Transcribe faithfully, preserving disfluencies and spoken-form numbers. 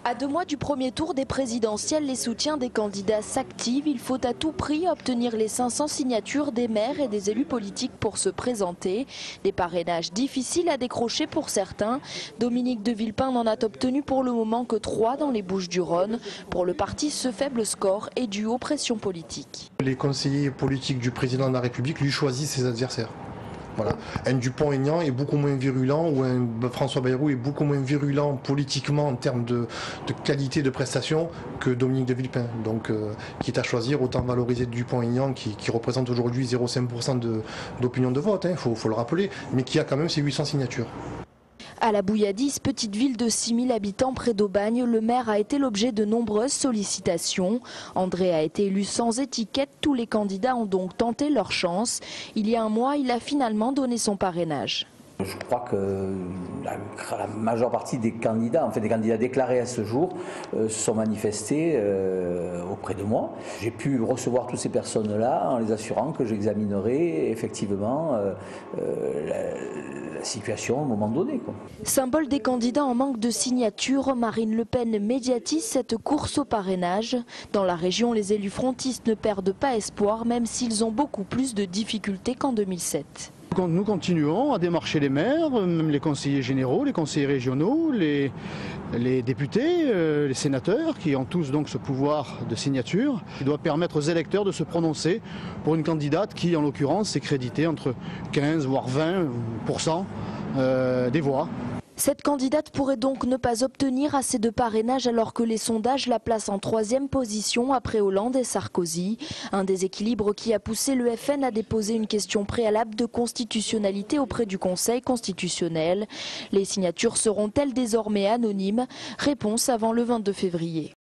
À deux mois du premier tour des présidentielles, les soutiens des candidats s'activent. Il faut à tout prix obtenir les cinq cents signatures des maires et des élus politiques pour se présenter. Des parrainages difficiles à décrocher pour certains. Dominique de Villepin n'en a obtenu pour le moment que trois dans les Bouches-du-Rhône. Pour le parti, ce faible score est dû aux pressions politiques. Les conseillers politiques du président de la République lui choisissent ses adversaires. Voilà. Un Dupont-Aignan est beaucoup moins virulent ou un François Bayrou est beaucoup moins virulent politiquement en termes de, de qualité de prestation que Dominique de Villepin. Donc, euh, quitte à choisir, autant valoriser Dupont-Aignan qui, qui représente aujourd'hui zéro virgule cinq pour cent d'opinion de, de vote, il hein, faut, faut le rappeler, mais qui a quand même ses huit cents signatures. À la Bouilladisse, petite ville de six mille habitants près d'Aubagne, le maire a été l'objet de nombreuses sollicitations. André a été élu sans étiquette, tous les candidats ont donc tenté leur chance. Il y a un mois, il a finalement donné son parrainage. Je crois que la, la majeure partie des candidats, en fait des candidats déclarés à ce jour, euh, se sont manifestés euh, auprès de moi. J'ai pu recevoir toutes ces personnes-là en les assurant que j'examinerai effectivement euh, euh, la, la situation à un moment donné, quoi. Symbole des candidats en manque de signatures, Marine Le Pen médiatise cette course au parrainage. Dans la région, les élus frontistes ne perdent pas espoir, même s'ils ont beaucoup plus de difficultés qu'en deux mille sept. Nous continuons à démarcher les maires, même les conseillers généraux, les conseillers régionaux, les, les députés, euh, les sénateurs, qui ont tous donc ce pouvoir de signature, qui doit permettre aux électeurs de se prononcer pour une candidate qui, en l'occurrence, est créditée entre quinze voire vingt pour cent euh, des voix. Cette candidate pourrait donc ne pas obtenir assez de parrainage alors que les sondages la placent en troisième position après Hollande et Sarkozy. Un déséquilibre qui a poussé le F N à déposer une question préalable de constitutionnalité auprès du Conseil constitutionnel. Les signatures seront-elles désormais anonymes? Réponse avant le vingt-deux février.